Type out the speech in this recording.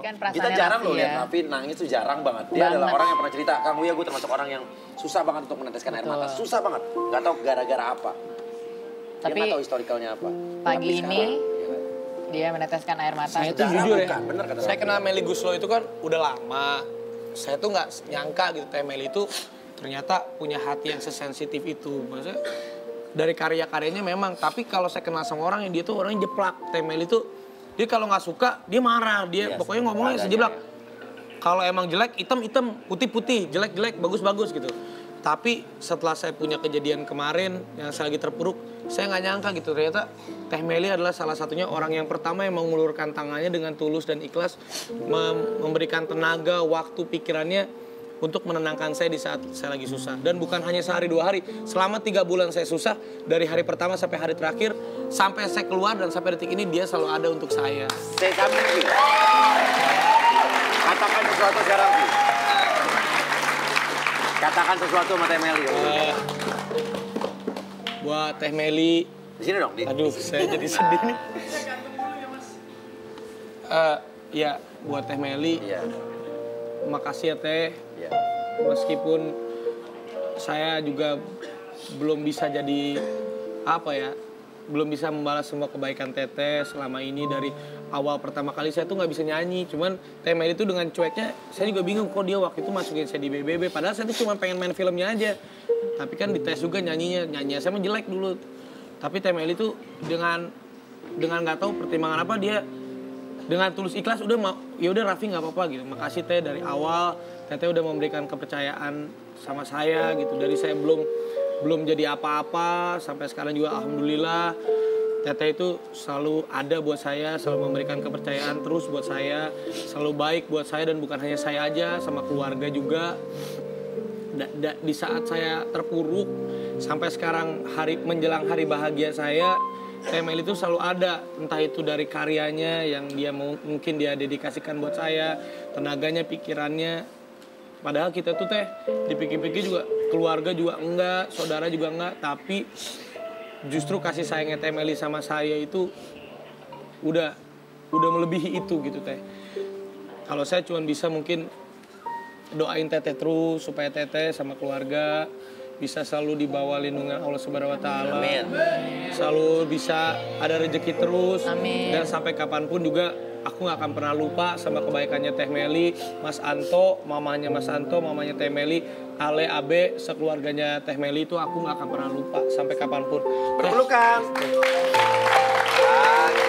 kan kita jarang loh lihat Raffi nangis tuh jarang banget. Dia adalah orang yang pernah cerita, Kang Uya gue termasuk orang yang susah banget untuk meneteskan air mata. Susah banget, nggak tahu gara-gara apa. Dia nggak tahu historikalnya apa. Pagi ini dia meneteskan air mata. Saya tuh jujur ya, saya kenal Melly Guslo itu kan udah lama. Saya tuh nggak nyangka gitu Teh Melly itu ternyata punya hati yang sesensitif itu. Maksudnya dari karya-karyanya memang, tapi kalau saya kenal sama orang yang dia tuh orangnya jeplak. Teh Melly tuh dia kalau nggak suka dia marah, dia pokoknya ngomongnya sejeblak. Kalau emang jelek hitam-hitam, putih-putih, jelek-jelek, bagus-bagus gitu. Tapi setelah saya punya kejadian kemarin yang saya lagi terpuruk, saya nggak nyangka gitu ternyata Teh Melly adalah salah satunya orang yang pertama yang mengulurkan tangannya dengan tulus dan ikhlas memberikan tenaga, waktu, pikirannya untuk menenangkan saya di saat saya lagi susah. Dan bukan hanya sehari 2 hari, selama 3 bulan saya susah, dari hari pertama sampai hari terakhir, sampai saya keluar dan sampai detik ini dia selalu ada untuk saya. Katakan sesuatu sekarang, Fi. Katakan sesuatu sama Teh Melly. Buat Teh Melly. Di sini dong. Aduh, saya jadi sedih nih. Ya, buat Teh Melly. Iya. Makasih ya Teh. Iya. Meskipun saya juga belum bisa jadi apa ya, belum bisa membalas semua kebaikan Teteh selama ini. Dari awal pertama kali saya tuh nggak bisa nyanyi, cuman Teh Melly itu dengan cueknya saya juga bingung kok dia waktu itu masukin saya di BBB, padahal saya tuh cuma pengen main filmnya aja. Tapi kan dites juga nyanyinya saya mah jelek dulu. Tapi Teh Melly tuh dengan nggak tahu pertimbangan apa dia dengan tulus ikhlas udah ya udah Raffi nggak apa-apa gitu. Makasih Teh, dari awal Teteh udah memberikan kepercayaan sama saya gitu. Dari saya belum jadi apa-apa sampai sekarang juga alhamdulillah Teteh itu selalu ada buat saya, selalu memberikan kepercayaan terus buat saya, selalu baik buat saya dan bukan hanya saya aja, sama keluarga juga. Di saat saya terpuruk sampai sekarang menjelang hari bahagia saya, Teh Melly itu selalu ada, entah itu dari karyanya yang dia mungkin dia dedikasikan buat saya, tenaganya, pikirannya. Padahal kita tuh Teh dipikir-pikir juga keluarga juga enggak, saudara juga enggak, tapi justru kasih sayangnya Teh Melly sama saya itu udah melebihi itu gitu Teh. Kalau saya cuma bisa mungkin doain Teteh terus supaya Teteh sama keluarga bisa selalu di bawah lindungan Allah Subhanahu wa taala. Selalu bisa ada rezeki terus. Amin. Dan sampai kapanpun juga aku gak akan pernah lupa sama kebaikannya Teh Melly, Mas Anto, mamanya Mas Anto, mamanya Teh Melly, Ale, Abe, sekeluarganya Teh Melly itu aku gak akan pernah lupa sampai kapanpun. Berpelukan.